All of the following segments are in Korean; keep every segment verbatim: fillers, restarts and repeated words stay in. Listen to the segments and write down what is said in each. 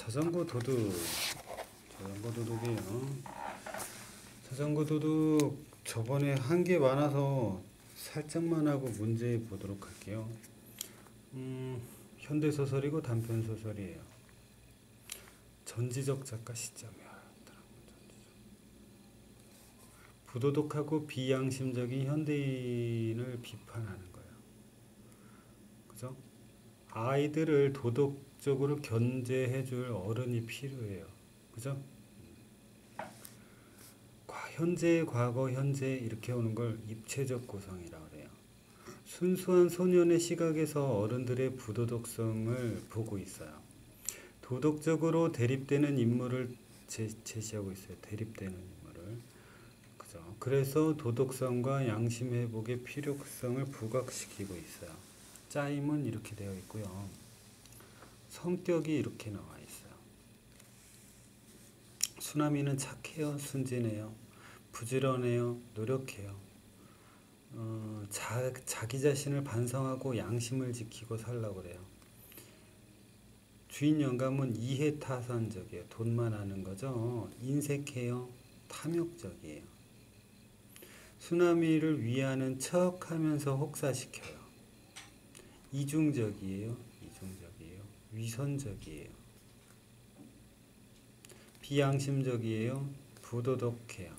자전거 도둑. 자전거 도둑이에요. 자전거 도둑 저번에 한 게 많아서 살짝만 하고 문제 보도록 할게요. 음, 현대소설이고 단편소설이에요. 전지적 작가 시점이야. 부도덕하고 비양심적인 현대인을 비판하는 거예요. 그죠? 아이들을 도덕적으로 견제해줄 어른이 필요해요. 그죠? 현재, 과거, 현재 이렇게 오는 걸 입체적 고성이라고 그래요. 순수한 소년의 시각에서 어른들의 부도덕성을 보고 있어요. 도덕적으로 대립되는 인물을 제, 제시하고 있어요. 대립되는 인물을. 그죠? 그래서 도덕성과 양심 회복의 필요성을 부각시키고 있어요. 짜임은 이렇게 되어 있고요. 성격이 이렇게 나와 있어요. 수남이는 착해요, 순진해요, 부지런해요, 노력해요. 어, 자, 자기 자신을 반성하고 양심을 지키고 살라고 그래요. 주인 영감은 이해타산적이에요. 돈만 아는 거죠. 인색해요, 탐욕적이에요. 수남이를 위하는 척 하면서 혹사시켜요. 이중적이에요. 이중적이에요. 위선적이에요. 비양심적이에요. 부도덕해요.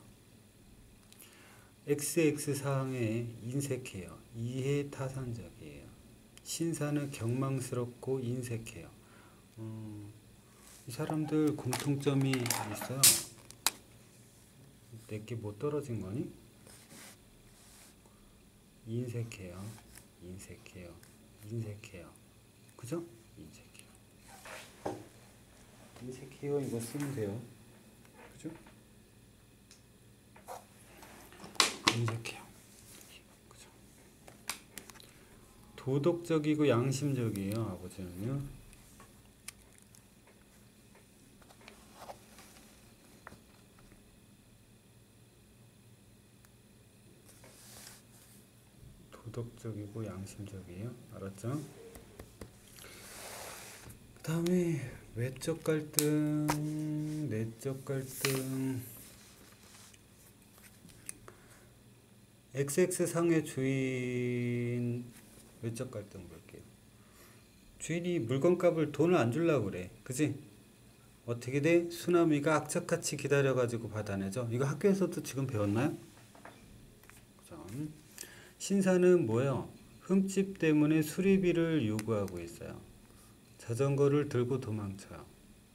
엑스엑스 사항에 인색해요. 이해타산적이에요. 신사는 경망스럽고 인색해요. 음, 이 사람들 공통점이 있어요. 내게 뭐 떨어진 거니? 인색해요. 인색해요. 인색해요. 그죠? 인색해요. 인색해요. 이거 쓰면 돼요. 그죠? 인색해요. 그죠? 도덕적이고 양심적이에요. 아버지는요. 도덕적이고 양심적이에요. 알았죠? 그 다음에 외적 갈등, 내적 갈등. 엑스엑스 상의 주인 외적 갈등 볼게요. 주인이 물건값을 돈을 안 주려고 그래. 그지? 어떻게 돼? 수나미가 악착같이 기다려가지고 받아내죠. 이거 학교에서도 지금 배웠나요? 그죠? 신사는 뭐예요? 흠집 때문에 수리비를 요구하고 있어요. 자전거를 들고 도망쳐요.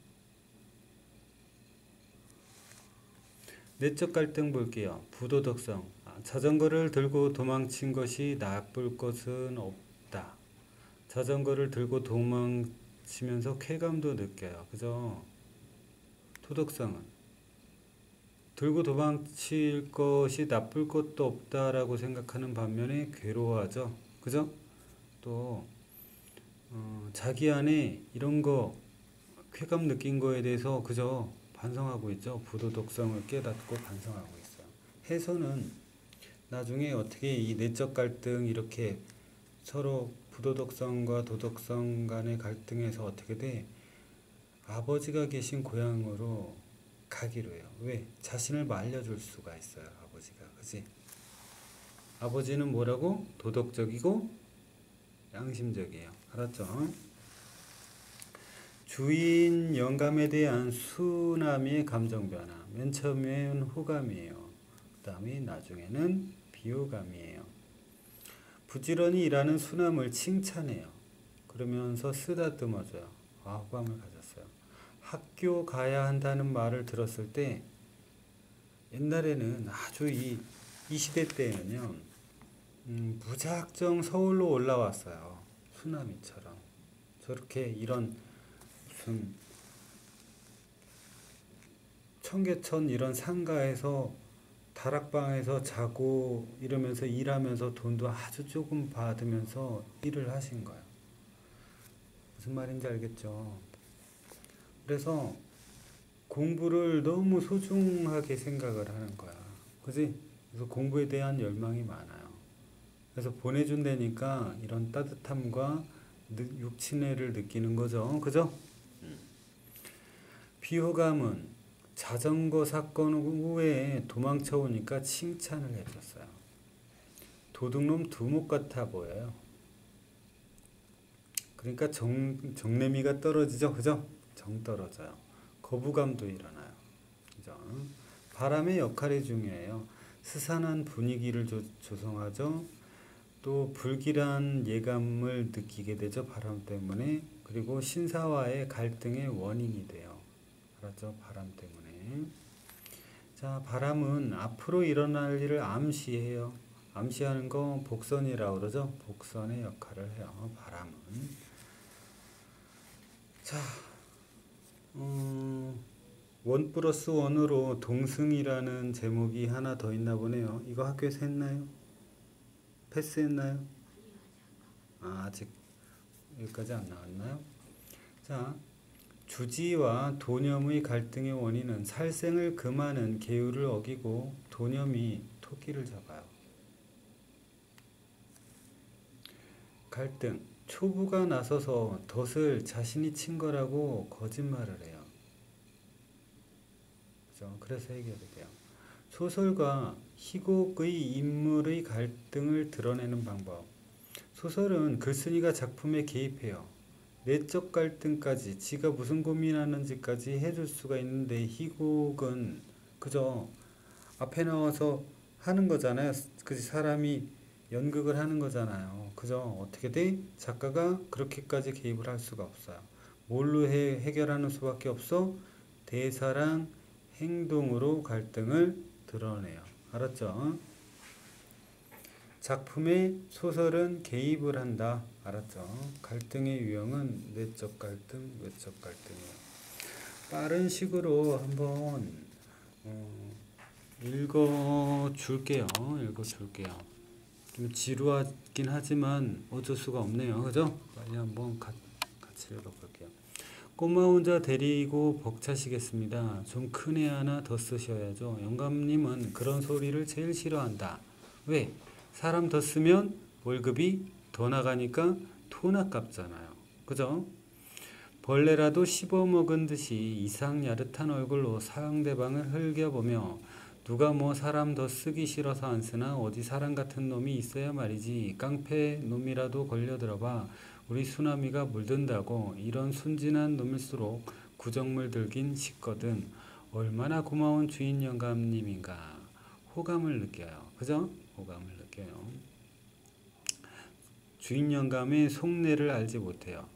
내적 갈등 볼게요. 부도덕성. 아, 자전거를 들고 도망친 것이 나쁠 것은 없다. 자전거를 들고 도망치면서 쾌감도 느껴요. 그죠? 도덕성은 들고 도망칠 것이 나쁠 것도 없다라고 생각하는 반면에 괴로워하죠. 그죠? 또 어, 자기 안에 이런 거 쾌감 느낀 거에 대해서 그저 반성하고 있죠. 부도덕성을 깨닫고 반성하고 있어요. 해서는 나중에 어떻게 이 내적 갈등 이렇게 서로 부도덕성과 도덕성 간의 갈등에서 어떻게 돼? 아버지가 계신 고향으로 가기로 해요. 왜? 자신을 말려줄 수가 있어요. 아버지가. 그치? 아버지는 뭐라고? 도덕적이고 양심적이에요. 알았죠? 주인 영감에 대한 수남이의 감정 변화. 맨 처음에는 호감이에요. 그 다음에 나중에는 비호감이에요. 부지런히 일하는 수남을 칭찬해요. 그러면서 쓰다듬어줘요. 아, 호감을 가졌어요. 학교 가야 한다는 말을 들었을 때 옛날에는 아주 이, 이 시대 때에는요 음, 무작정 서울로 올라왔어요. 수나미처럼. 저렇게 이런 무슨 청계천 이런 상가에서 다락방에서 자고 이러면서 일하면서 돈도 아주 조금 받으면서 일을 하신 거예요. 무슨 말인지 알겠죠? 그래서 공부를 너무 소중하게 생각을 하는 거야. 그지? 그래서 공부에 대한 열망이 많아요. 그래서 보내준다니까 이런 따뜻함과 육친애를 느끼는 거죠. 그죠? 비호감은 자전거 사건 후에 도망쳐 오니까 칭찬을 해줬어요. 도둑놈 두목 같아 보여요. 그러니까 정, 정내미가 떨어지죠. 그죠? 정 떨어져요. 거부감도 일어나요. 그죠? 바람의 역할이 중요해요. 스산한 분위기를 조, 조성하죠. 또 불길한 예감을 느끼게 되죠. 바람 때문에. 그리고 신사와의 갈등의 원인이 돼요. 알았죠? 바람 때문에. 자, 바람은 앞으로 일어날 일을 암시해요. 암시하는 거 복선이라고 그러죠. 복선의 역할을 해요. 바람은. 자, 음, 원 플러스 원으로 동승이라는 제목이 하나 더 있나 보네요. 이거 학교에서 했나요? 패스했나요? 아, 아직 여기까지 안 나왔나요? 자, 주지와 도념의 갈등의 원인은 살생을 금하는 계율을 어기고 도념이 토끼를 잡아요. 갈등. 초부가 나서서 덫을 자신이 친 거라고 거짓말을 해요. 그죠? 그래서 해결이 돼요. 소설과 희곡의 인물의 갈등을 드러내는 방법. 소설은 글쓴이가 작품에 개입해요. 내적 갈등까지 지가 무슨 고민하는지까지 해줄 수가 있는데 희곡은 그저 앞에 나와서 하는 거잖아요. 그지 사람이 연극을 하는 거잖아요. 그죠? 어떻게 돼? 작가가 그렇게까지 개입을 할 수가 없어요. 뭘로 해, 해결하는 수밖에 없어? 대사랑 행동으로 갈등을 드러내요. 알았죠? 작품에 소설은 개입을 한다. 알았죠? 갈등의 유형은 내적 갈등, 외적 갈등이에요. 빠른 식으로 한번 어, 읽어줄게요. 읽어줄게요. 좀 지루하긴 하지만 어쩔 수가 없네요. 그죠? 빨리 한번 가, 같이 읽어볼게요. 꼬마 혼자 데리고 벅차시겠습니다. 좀 큰 애 하나 더 쓰셔야죠. 영감님은 그런 소리를 제일 싫어한다. 왜? 사람 더 쓰면 월급이 더 나가니까 돈 아깝잖아요. 그죠? 벌레라도 씹어먹은 듯이 이상 야릇한 얼굴로 상대방을 흘겨보며 누가 뭐 사람 더 쓰기 싫어서 안 쓰나 어디 사람 같은 놈이 있어야 말이지 깡패 놈이라도 걸려들어봐 우리 수나미가 물든다고 이런 순진한 놈일수록 구정물 들긴 쉽거든. 얼마나 고마운 주인 영감님인가 호감을 느껴요. 그죠? 호감을 느껴요. 주인 영감의 속내를 알지 못해요.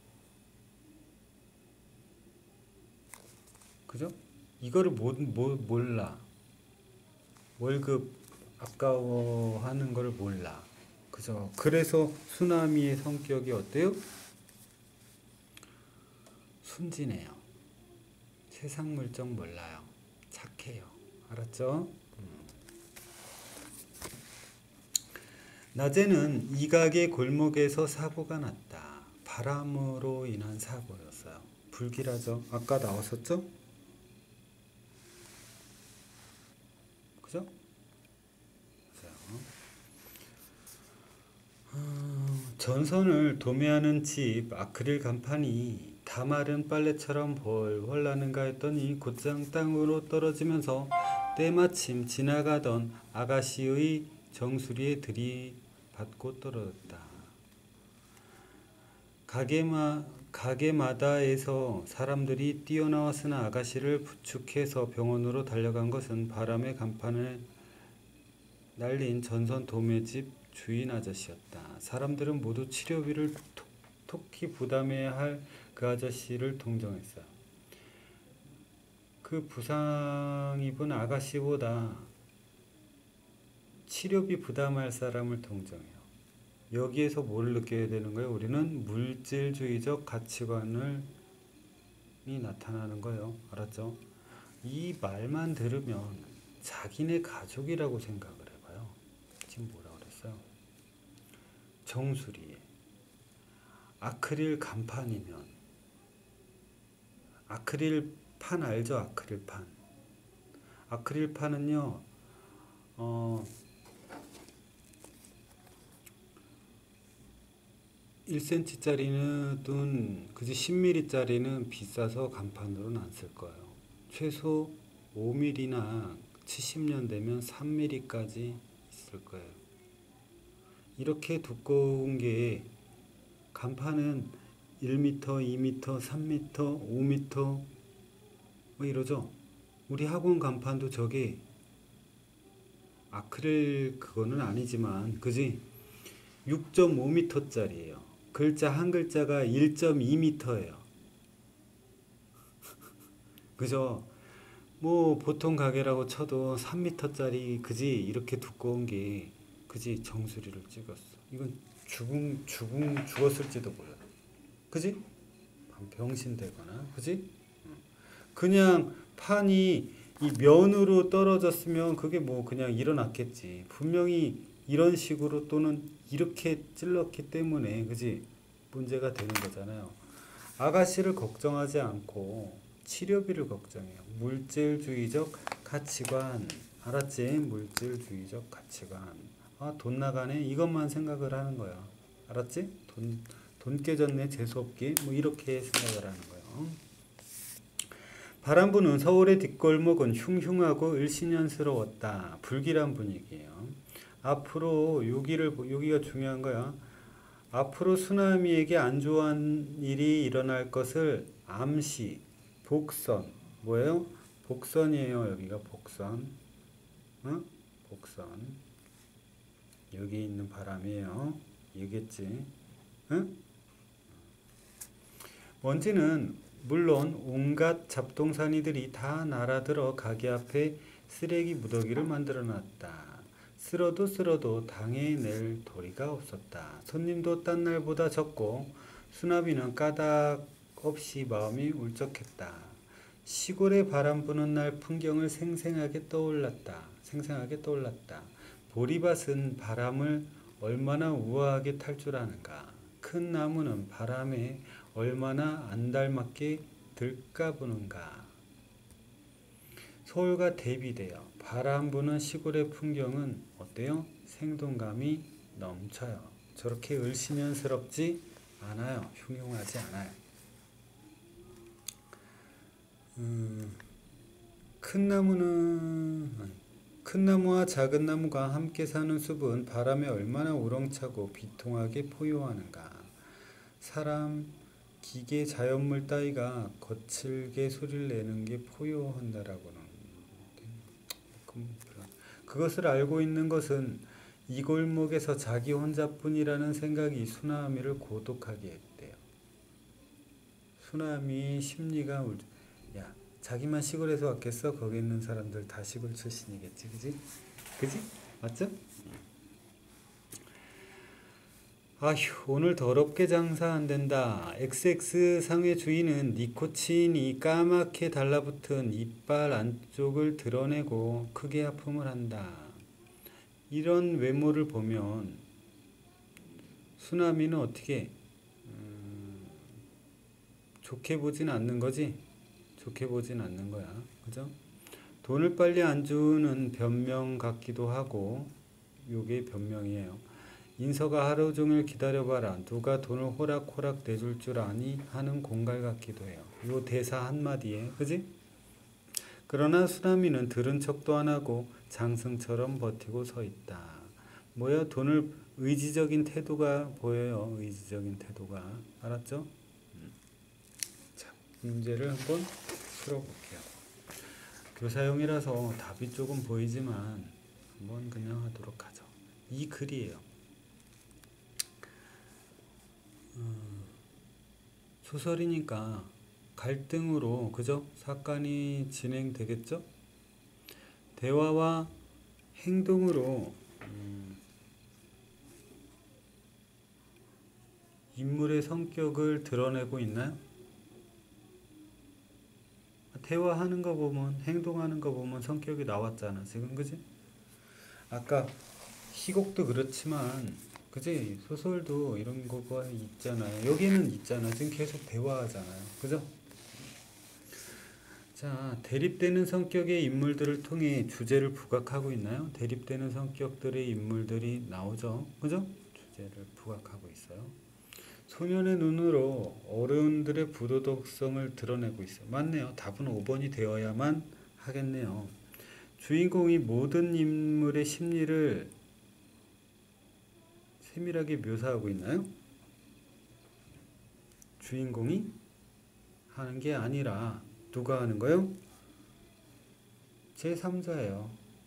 그죠? 이거를 못, 못, 몰라. 월급 아까워하는 걸 몰라. 그죠? 그래서 수나미의 성격이 어때요? 순진해요. 세상 물정 몰라요. 착해요. 알았죠? 음. 낮에는 이각의 골목에서 사고가 났다. 바람으로 인한 사고였어요. 불길하죠? 아까 나왔었죠? 그죠? 전선을 도매하는 집 아크릴 간판이 다 마른 빨래처럼 훨훨 나는가 했더니 곧장 땅으로 떨어지면서 때마침 지나가던 아가씨의 정수리에 들이받고 떨어졌다. 가게마, 가게마다에서 사람들이 뛰어나왔으나 아가씨를 부축해서 병원으로 달려간 것은 바람의 간판을 날린 전선 도매집 주인 아저씨였다. 사람들은 모두 치료비를 톡, 톡히 부담해야 할 그 아저씨를 동정했어요. 그 부상 입은 아가씨보다 치료비 부담할 사람을 동정해요. 여기에서 뭘 느껴야 되는 거예요? 우리는 물질주의적 가치관을 이 나타나는 거예요. 알았죠? 이 말만 들으면 자기네 가족이라고 생각을 해봐요. 지금 뭐라고 그랬어요? 정수리에 아크릴 간판이면 아크릴판 알죠? 아크릴판. 아크릴판은요. 어, 일 센티미터짜리는 그지 십 밀리미터짜리는 비싸서 간판으로는 안 쓸 거예요. 최소 오 밀리미터나 칠십 년 되면 삼 밀리미터까지 있을 거예요. 이렇게 두꺼운 게 간판은 일 미터, 이 미터, 삼 미터, 오 미터 뭐 이러죠. 우리 학원 간판도 저게 아크릴 그거는 아니지만 그지? 육 점 오 미터짜리예요. 글자 한 글자가 일 점 이 미터예요. 그죠? 뭐 보통 가게라고 쳐도 삼 미터짜리 그지? 이렇게 두꺼운 게 그지? 정수리를 찍었어. 이건 죽은 죽은 죽었을지도 몰라. 그지? 병신 되거나 그지? 그냥 판이 이 면으로 떨어졌으면 그게 뭐 그냥 일어났겠지. 분명히 이런 식으로 또는 이렇게 찔렀기 때문에 그지? 문제가 되는 거잖아요. 아가씨를 걱정하지 않고 치료비를 걱정해요. 물질주의적 가치관. 알았지? 물질주의적 가치관. 아, 돈 나가네? 이것만 생각을 하는 거야. 알았지? 돈, 돈 깨졌네? 재수없기? 뭐 이렇게 생각을 하는 거예요. 바람부는 서울의 뒷골목은 흉흉하고 을씨년스러웠다. 불길한 분위기예요. 앞으로 여기를 여기가 중요한 거야. 앞으로 수나미에게 안 좋은 일이 일어날 것을 암시, 복선, 뭐예요? 복선이에요. 여기가 복선, 어? 복선. 여기 있는 바람이에요. 이겠지? 응? 먼지는 물론 온갖 잡동사니들이 다 날아들어 가게 앞에 쓰레기 무더기를 만들어놨다. 쓸어도 쓸어도 당해낼 도리가 없었다. 손님도 딴 날보다 적고 수나미는 까닭 없이 마음이 울적했다. 시골에 바람 부는 날 풍경을 생생하게 떠올랐다. 생생하게 떠올랐다. 보리밭은 바람을 얼마나 우아하게 탈 줄 아는가. 큰 나무는 바람에 얼마나 안달맞게 들까부는가. 서울과 대비되어 바람 부는 시골의 풍경은 어때요? 생동감이 넘쳐요. 저렇게 을씨년스럽지 않아요. 흉흉하지 않아요. 음, 큰 나무는 큰 나무와 작은 나무가 함께 사는 숲은 바람에 얼마나 우렁차고 비통하게 포효하는가. 사람, 기계, 자연물 따위가 거칠게 소리를 내는 게 포효한다라고는. 그것을 알고 있는 것은 이 골목에서 자기 혼자뿐이라는 생각이 수나미를 고독하게 했대요. 수나미 심리가 울... 야, 자기만 시골에서 왔겠어? 거기 있는 사람들 다 시골 출신이겠지, 그지? 그지? 맞죠? 아휴, 오늘 더럽게 장사 안 된다. 엑스엑스 상의 주인은 니코틴이 까맣게 달라붙은 이빨 안쪽을 드러내고 크게 하품을 한다. 이런 외모를 보면 수나미는 어떻게 음, 좋게 보진 않는 거지? 좋게 보진 않는 거야. 그죠? 돈을 빨리 안 주는 변명 같기도 하고, 요게 변명이에요. 인서가 하루 종일 기다려봐라. 누가 돈을 호락호락 내줄 줄 아니? 하는 공갈 같기도 해요. 요 대사 한마디에, 그지? 그러나 수나미는 들은 척도 안 하고 장승처럼 버티고 서 있다. 뭐야? 돈을 의지적인 태도가 보여요. 의지적인 태도가. 알았죠? 자, 문제를 한번 풀어볼게요. 교사용이라서 답이 조금 보이지만 한번 그냥 하도록 하죠. 이 글이에요. 음, 소설이니까 갈등으로 그죠? 사건이 진행되겠죠? 대화와 행동으로 음, 인물의 성격을 드러내고 있나요? 대화하는 거 보면 행동하는 거 보면 성격이 나왔잖아 지금 그지? 아까 희곡도 그렇지만 그지? 소설도 이런 거가 있잖아요. 여기는 있잖아. 지금 계속 대화하잖아요. 그죠? 자, 대립되는 성격의 인물들을 통해 주제를 부각하고 있나요? 대립되는 성격들의 인물들이 나오죠. 그죠? 주제를 부각하고 있어요. 소년의 눈으로 어른들의 부도덕성을 드러내고 있어요. 맞네요. 답은 오 번이 되어야만 하겠네요. 주인공이 모든 인물의 심리를 세밀하게 묘사하고 있나요? 주인공이 하는 게 아니라 누가 하는 거요? 제삼자예요.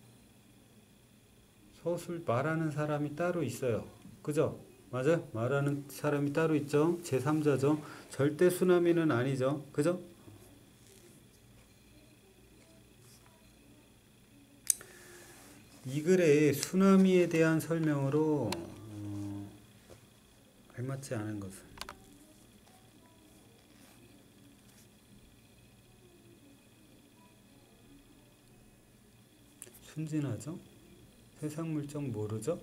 서술 말하는 사람이 따로 있어요. 그죠? 맞아요? 말하는 사람이 따로 있죠? 제삼자죠? 절대 수남이는 아니죠? 그죠? 이 글의 수나미에 대한 설명으로 어, 알맞지 않은 것은 순진하죠? 세상 물정 모르죠?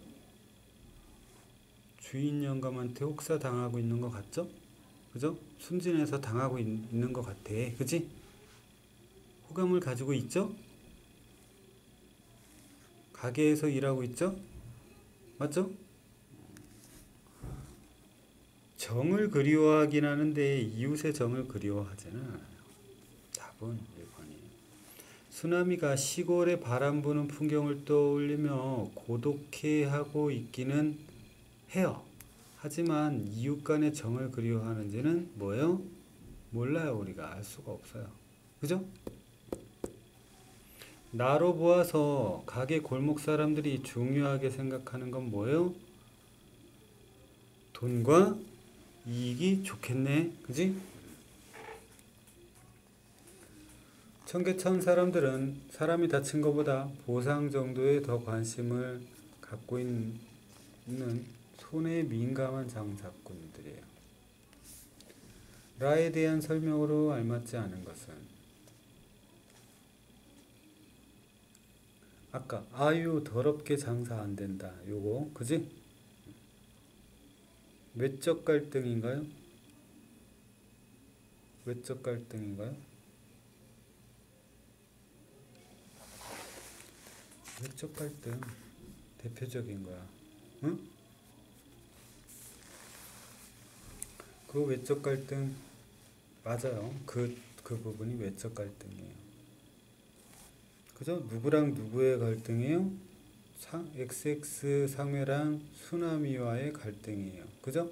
주인 영감한테 혹사 당하고 있는 것 같죠? 그죠? 순진해서 당하고 있, 있는 것 같아. 그지? 호감을 가지고 있죠? 가게에서 일하고 있죠? 맞죠? 정을 그리워하긴 하는데 이웃의 정을 그리워하지는 않아요. 답은 일 번이에요. 수나미가 시골의 바람 부는 풍경을 떠올리며 고독해하고 있기는 해요. 하지만 이웃 간의 정을 그리워하는지는 뭐예요? 몰라요. 우리가 알 수가 없어요. 그죠? 나로 보아서 가게 골목 사람들이 중요하게 생각하는 건 뭐예요? 돈과 이익이 좋겠네. 그지? 청계천 사람들은 사람이 다친 것보다 보상 정도에 더 관심을 갖고 있는 손에 민감한 장사꾼들이에요. 라에 대한 설명으로 알맞지 않은 것은 아까 아유 더럽게 장사 안 된다. 요거 그지? 외적 갈등인가요? 외적 갈등인가요? 외적 갈등 대표적인 거야. 응? 그 외적 갈등 맞아요. 그, 그 부분이 외적 갈등이에요. 그죠? 누구랑 누구의 갈등이에요? 상, 엑스엑스 상회랑 수나미와의 갈등이에요. 그죠?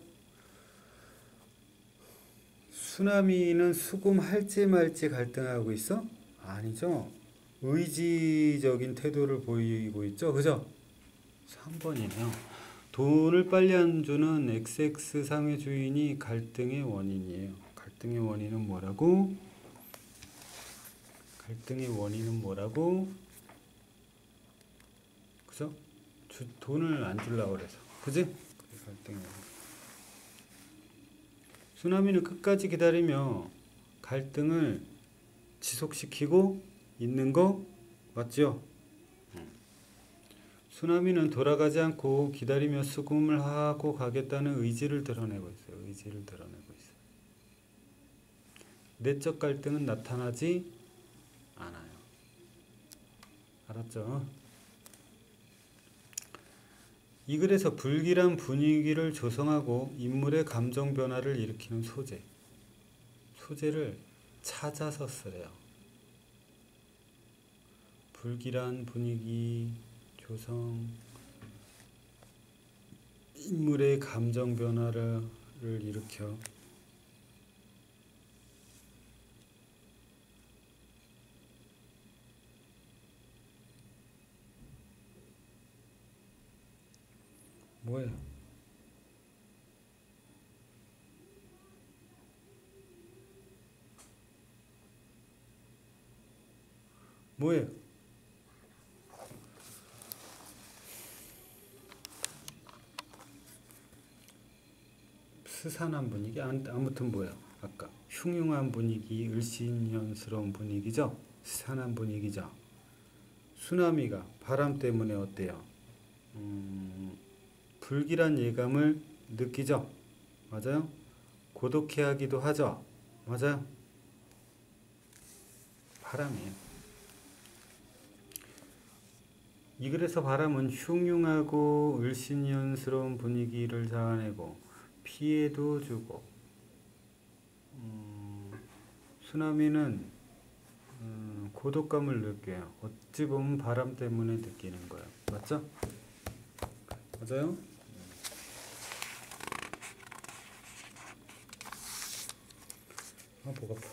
수나미는 수금할지 말지 갈등하고 있어? 아니죠. 의지적인 태도를 보이고 있죠. 그죠? 삼 번이네요. 돈을 빨리 안 주는 엑스엑스 상회 주인이 갈등의 원인이에요. 갈등의 원인은 뭐라고? 갈등의 원인은 뭐라고? 그죠? 주, 돈을 안 주려고 그래서. 그지? 갈등의 원인. 수나미는 끝까지 기다리며 갈등을 지속시키고 있는 거 맞죠? 수나미는 돌아가지 않고 기다리며 수금을 하고 가겠다는 의지를 드러내고 있어요. 의지를 드러내고 있어요. 내적 갈등은 나타나지 않아요. 알았죠? 이 글에서 불길한 분위기를 조성하고 인물의 감정 변화를 일으키는 소재. 소재를 찾아서 쓰래요. 불길한 분위기 조성, 인물의 감정 변화를 일으켜 뭐예요? 뭐예요? 스산한 분위기? 아무튼 뭐예요? 아까 흉흉한 분위기, 을씨년스러운 분위기죠? 스산한 분위기죠? 수나미가 바람 때문에 어때요? 음, 불길한 예감을 느끼죠? 맞아요? 고독해하기도 하죠? 맞아요? 바람이에요. 이 글에서 바람은 흉흉하고 을씨년스러운 분위기를 자아내고 피해도 주고, 음, 쓰나미는 음, 고독감을 느껴요. 어찌 보면 바람 때문에 느끼는 거예요. 맞죠? 맞아요? 아, 목 아파.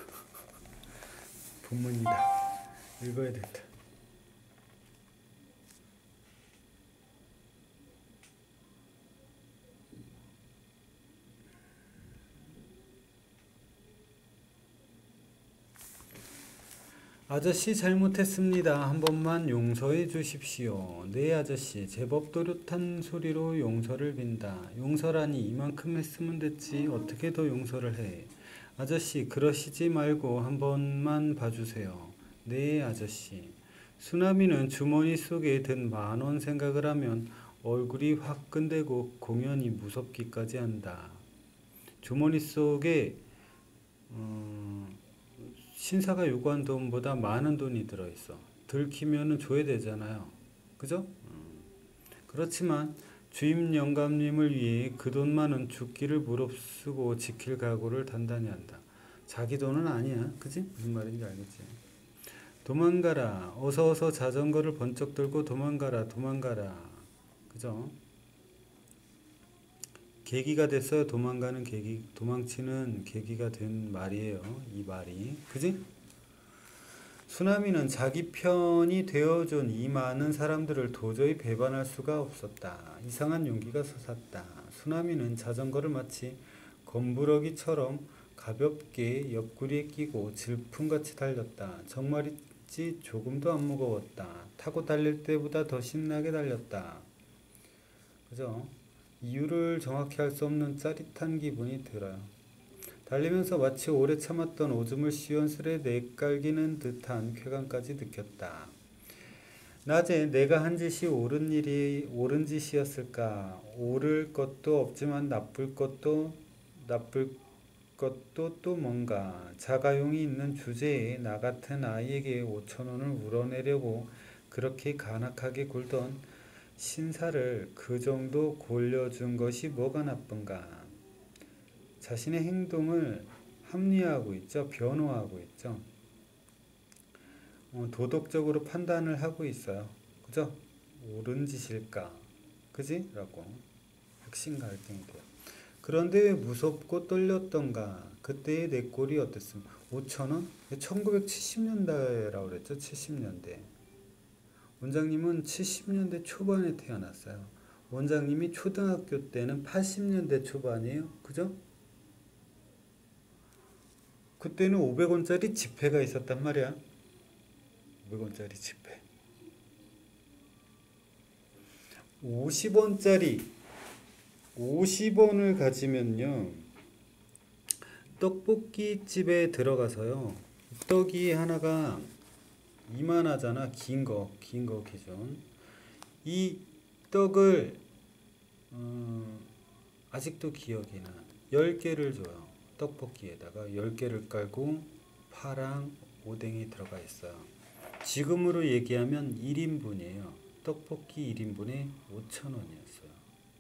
본문이다. 읽어야 된다. 아저씨 잘못했습니다. 한 번만 용서해 주십시오. 네 아저씨 제법 또렷한 소리로 용서를 빈다. 용서라니 이만큼 했으면 됐지 어떻게 더 용서를 해. 아저씨 그러시지 말고 한 번만 봐주세요. 네 아저씨. 수나미는 주머니 속에 든 만 원 생각을 하면 얼굴이 화끈대고 공연히 무섭기까지 한다. 주머니 속에 어, 신사가 요구한 돈보다 많은 돈이 들어있어. 들키면은 줘야 되잖아요. 그죠? 음. 그렇지만 주임 영감님을 위해 그 돈만은 죽기를 무릅쓰고 지킬 각오를 단단히 한다. 자기 돈은 아니야. 그지? 무슨 말인지 알겠지? 도망가라. 어서 어서 자전거를 번쩍 들고 도망가라. 도망가라. 그죠? 계기가 됐어요. 도망가는 계기, 도망치는 계기가 된 말이에요. 이 말이. 그지? 수나미는 자기 편이 되어준 이 많은 사람들을 도저히 배반할 수가 없었다. 이상한 용기가 솟았다. 수나미는 자전거를 마치 검부러기처럼 가볍게 옆구리에 끼고 질풍같이 달렸다. 정말이지 조금도 안 무거웠다. 타고 달릴 때보다 더 신나게 달렸다. 그죠? 이유를 정확히 알 수 없는 짜릿한 기분이 들어요. 달리면서 마치 오래 참았던 오줌을 시원스레 내깔기는 듯한 쾌감까지 느꼈다. 낮에 내가 한 짓이 옳은 일이 옳은 짓이었을까? 옳을 것도 없지만 나쁠 것도 나쁠 것도 또 뭔가 자가용이 있는 주제에 나 같은 아이에게 오천 원을 물어내려고 그렇게 간악하게 굴던 신사를 그 정도 골려준 것이 뭐가 나쁜가? 자신의 행동을 합리화하고 있죠. 변호하고 있죠. 어, 도덕적으로 판단을 하고 있어요. 그죠? 옳은 짓일까? 그지? 라고 핵심 갈등이 돼요. 그런데 왜 무섭고 떨렸던가? 그때의 내 꼴이 어땠습니까? 오천 원? 천구백칠십 년대라고 그랬죠. 칠십 년대. 원장님은 칠십 년대 초반에 태어났어요. 원장님이 초등학교 때는 팔십 년대 초반이에요. 그죠? 그때는 오백 원짜리 지폐가 있었단 말이야. 오백 원짜리 지폐. 오십 원짜리 오십 원을 가지면요. 떡볶이 집에 들어가서요. 떡이 하나가 이만하잖아. 긴 거, 긴 거 기준. 이 떡을 어, 아직도 기억이 나. 열 개를 줘요. 떡볶이에다가 열 개를 깔고 파랑 오뎅이 들어가 있어요. 지금으로 얘기하면 일 인분이에요. 떡볶이 일 인분에 오천 원이었어요.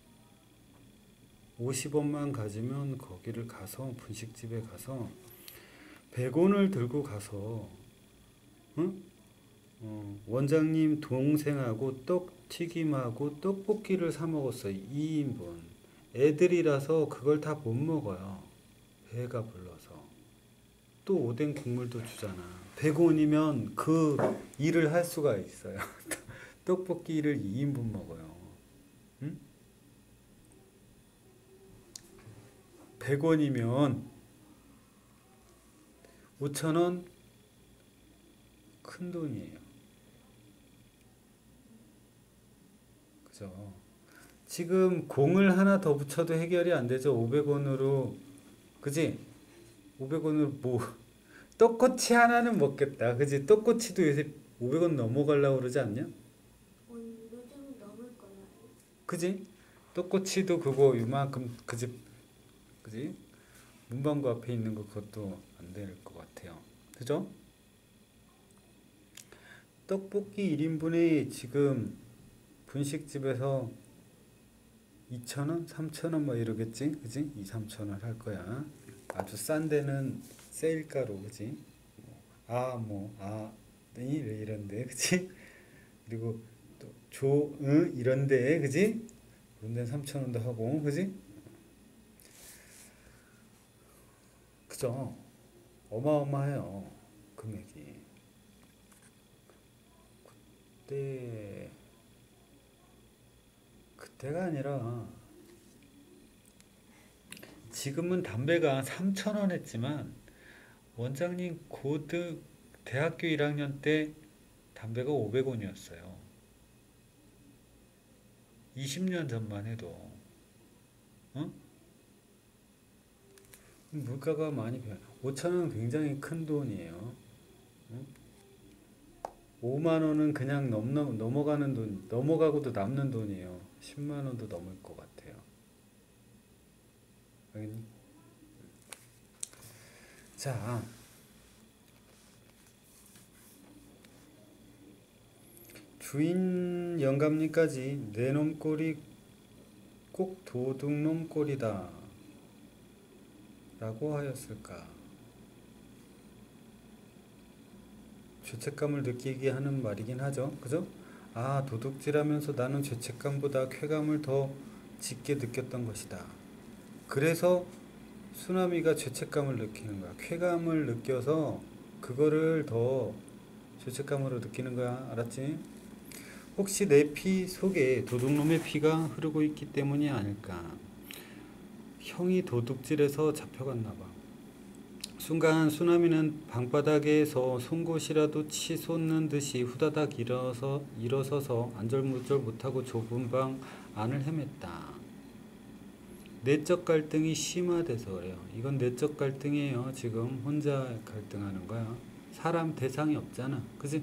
오십 원만 가지면 거기를 가서 분식집에 가서 백 원을 들고 가서 응? 어, 원장님 동생하고 떡튀김하고 떡볶이를 사 먹었어요. 이 인분. 애들이라서 그걸 다 못 먹어요. 배가 불러서. 또 오뎅 국물도 주잖아. 백 원이면 그 일을 할 수가 있어요. 떡볶이를 이 인분 먹어요. 응? 백 원이면 오천 원 큰 돈이에요. 그죠? 지금 공을 하나 더 붙여도 해결이 안 되죠. 오백 원으로. 그지? 오백 원으로 뭐 떡꼬치 하나는 먹겠다. 그지? 떡꼬치도 요새 오백 원 넘어가려고 그러지 않냐? 어, 요즘 넘을 거야. 그지? 떡꼬치도 그거 이만큼 그집 그지? 문방구 앞에 있는 거 그것도 안 될 것 같아요. 그죠? 떡볶이 일 인분에 지금 분식집에서 이천 원, 삼천 원 뭐 이러겠지, 그지? 이, 삼천 원 할 거야. 아주 싼 데는 세일가로, 그지? 아, 뭐, 아, 이 이런데, 그지? 그리고 또 조, 응, 이런데, 그지? 그런 데는 삼천 원도 하고, 그지? 그죠? 어마어마해요, 금액이. 그때 그때가 아니라 지금은 담배가 삼천 원 했지만 원장님 고등 대학교 일 학년 때 담배가 오백 원이었어요. 이십 년 전만 해도. 어? 물가가 많이 변. 오천 원은 굉장히 큰 돈이에요. 어? 오만 원은 그냥 넘, 넘, 넘어가는 돈, 넘어가고도 남는 돈이에요. 십만 원도 넘을 것 같아요. 알겠니? 자, 주인 영감님까지 내 놈꼴이 꼭 도둑놈 꼴이다 라고 하였을까? 죄책감을 느끼게 하는 말이긴 하죠. 그죠? 아, 도둑질하면서 나는 죄책감보다 쾌감을 더 짙게 느꼈던 것이다. 그래서 수나미가 죄책감을 느끼는 거야. 쾌감을 느껴서 그거를 더 죄책감으로 느끼는 거야. 알았지? 혹시 내 피 속에 도둑놈의 피가 흐르고 있기 때문이 아닐까? 형이 도둑질해서 잡혀갔나 봐. 순간 수나미는 방바닥에서 송곳이라도 치솟는 듯이 후다닥 일어서, 일어서서 안절부절 못하고 좁은 방 안을 헤맸다. 내적 갈등이 심화돼서 그래요. 이건 내적 갈등이에요. 지금 혼자 갈등하는 거야. 사람 대상이 없잖아. 그지?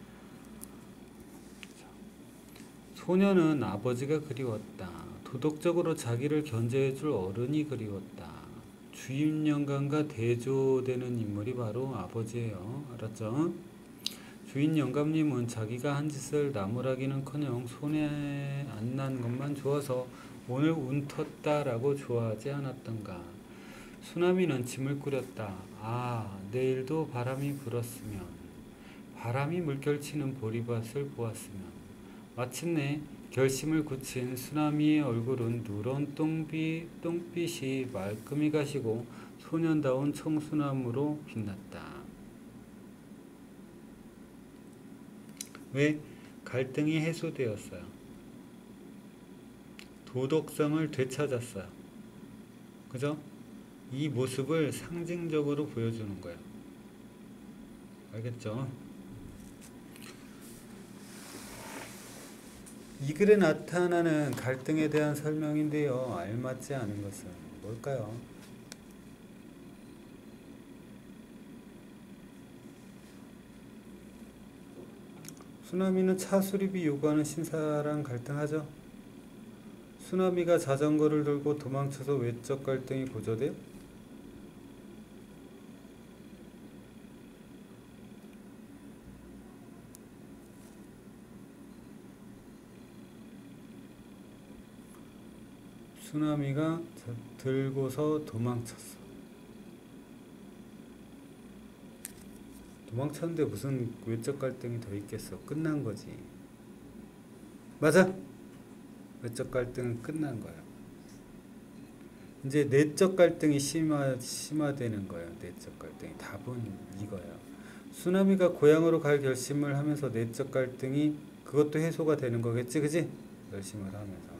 소녀는 아버지가 그리웠다. 도덕적으로 자기를 견제해줄 어른이 그리웠다. 주임 영감과 대조되는 인물이 바로 아버지예요. 알았죠? 주인 영감님은 자기가 한 짓을 나무라기는커녕 손에 안 난 것만 좋아서 오늘 운 텄다라고 좋아하지 않았던가. 수나미는 짐을 꾸렸다. 아, 내일도 바람이 불었으면, 바람이 물결치는 보리밭을 보았으면. 마침내 결심을 굳힌 수나미의 얼굴은 누런 똥빛, 똥빛이 말끔히 가시고 소년다운 청순함으로 빛났다. 왜? 갈등이 해소되었어요. 도덕성을 되찾았어요. 그죠? 이 모습을 상징적으로 보여주는 거예요. 알겠죠? 이 글에 나타나는 갈등에 대한 설명인데요. 알맞지 않은 것은 뭘까요? 수나미는 차 수리비 요구하는 신사랑 갈등하죠. 수나미가 자전거를 들고 도망쳐서 외적 갈등이 고조돼요. 수나미가 들고서 도망쳤어. 도망쳤는데 무슨 외적 갈등이 더 있겠어. 끝난 거지. 맞아. 외적 갈등은 끝난 거야. 이제 내적 갈등이 심화, 심화되는 거예요. 내적 갈등이. 답은 이거예요. 수나미가 고향으로 갈 결심을 하면서 내적 갈등이 그것도 해소가 되는 거겠지, 그지? 결심을 하면서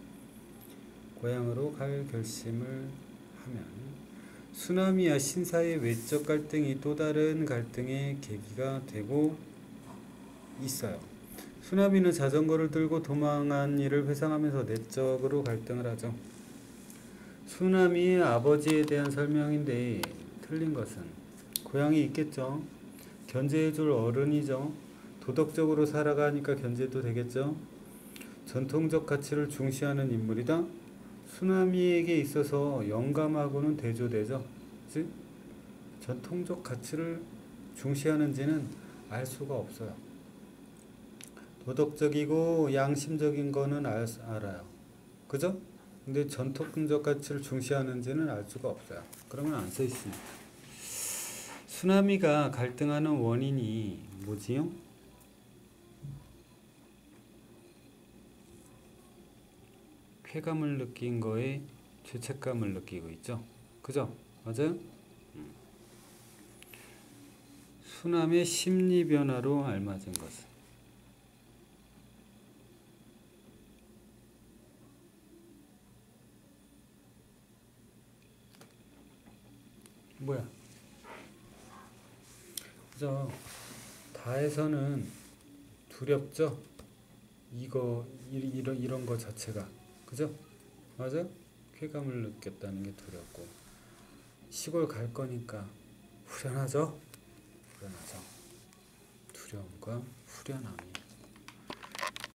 고향으로 갈 결심을 하면 수나미와 신사의 외적 갈등이 또 다른 갈등의 계기가 되고 있어요. 수나미는 자전거를 들고 도망한 일을 회상하면서 내적으로 갈등을 하죠. 수나미의 아버지에 대한 설명인데 틀린 것은 고향이 있겠죠. 견제해줄 어른이죠. 도덕적으로 살아가니까 견제도 되겠죠. 전통적 가치를 중시하는 인물이다. 수나미에게 있어서 영감하고는 대조되죠. 즉 전통적 가치를 중시하는지는 알 수가 없어요. 도덕적이고 양심적인 거는 알, 알아요. 그죠? 근데 전통적 가치를 중시하는지는 알 수가 없어요. 그러면 안 써 있습니다. 쓰나미가 갈등하는 원인이 뭐지요? 쾌감을 느낀 거에 죄책감을 느끼고 있죠. 그죠? 맞아요? 음. 수남의 심리 변화로 알맞은 것은 뭐야? 그죠? 다에서는 두렵죠? 이거 이- 이런 이런 거 자체가 그죠? 맞아요? 쾌감을 느꼈다는 게 두렵고 시골 갈 거니까 후련하죠? 후련하죠. 두려움과 후련함이